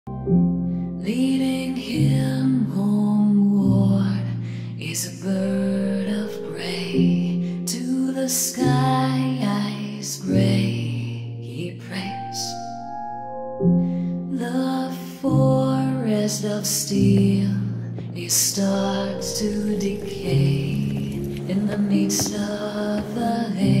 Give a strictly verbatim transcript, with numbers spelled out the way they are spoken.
Leading him homeward is a bird of prey. To the skies gray he prays. The forest of steel, it starts to decay in the midst of the hay.